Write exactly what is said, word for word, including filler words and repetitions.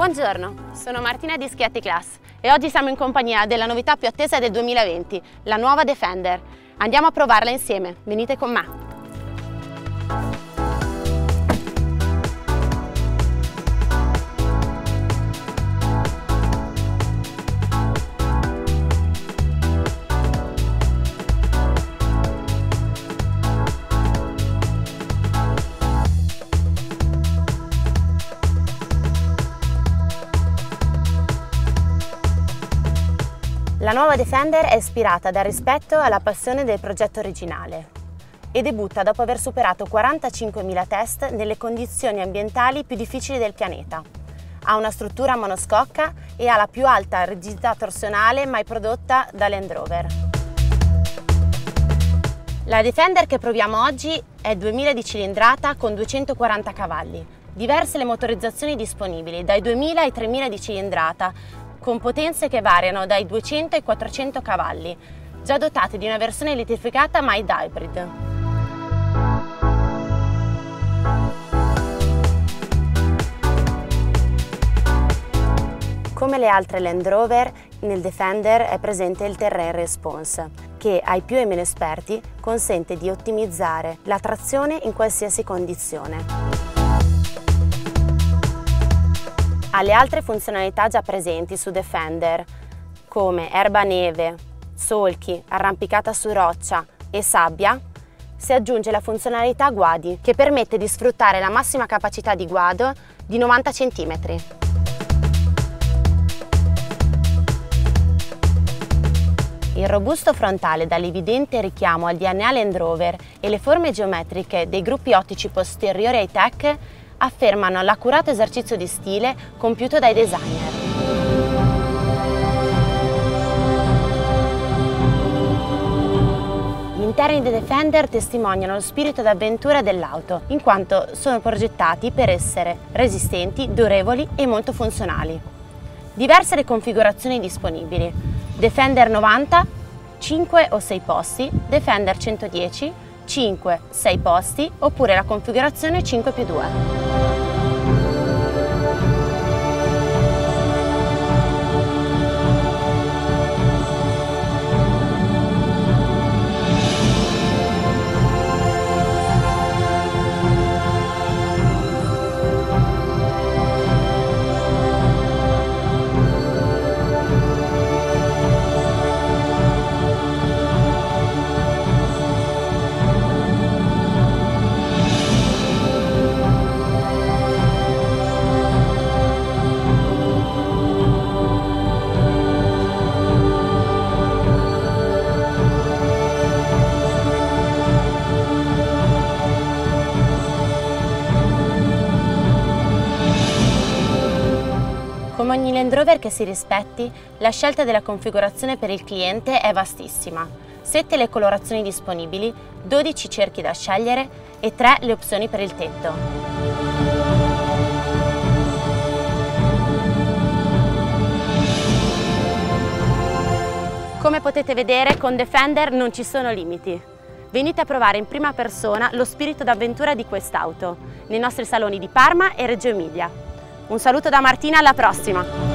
Buongiorno, sono Martina di Schiatti Class e oggi siamo in compagnia della novità più attesa del duemilaventi, la nuova Defender. Andiamo a provarla insieme, venite con me! La nuova Defender è ispirata dal rispetto e alla passione del progetto originale e debutta dopo aver superato quarantacinquemila test nelle condizioni ambientali più difficili del pianeta. Ha una struttura monoscocca e ha la più alta rigidità torsionale mai prodotta da Land Rover. La Defender che proviamo oggi è duemila di cilindrata con duecentoquaranta cavalli. Diverse le motorizzazioni disponibili, dai duemila ai tremila di cilindrata, con potenze che variano dai duecento ai quattrocento cavalli, già dotate di una versione elettrificata mild hybrid. Come le altre Land Rover, nel Defender è presente il Terrain Response, che ai più e meno esperti consente di ottimizzare la trazione in qualsiasi condizione. Ha le altre funzionalità già presenti su Defender, come erba neve, solchi, arrampicata su roccia e sabbia. Si aggiunge la funzionalità guadi, che permette di sfruttare la massima capacità di guado di novanta centimetri. Il robusto frontale dall'evidente richiamo al D N A Land Rover e le forme geometriche dei gruppi ottici posteriori high-tech affermano l'accurato esercizio di stile compiuto dai designer. Gli interni dei Defender testimoniano lo spirito d'avventura dell'auto, in quanto sono progettati per essere resistenti, durevoli e molto funzionali. Diverse le configurazioni disponibili: Defender novanta, cinque o sei posti, Defender centodieci, cinque sei posti oppure la configurazione cinque più due. Come ogni Land Rover che si rispetti, la scelta della configurazione per il cliente è vastissima. sette le colorazioni disponibili, dodici cerchi da scegliere e tre le opzioni per il tetto. Come potete vedere, con Defender non ci sono limiti. Venite a provare in prima persona lo spirito d'avventura di quest'auto nei nostri saloni di Parma e Reggio Emilia. Un saluto da Martina, alla prossima!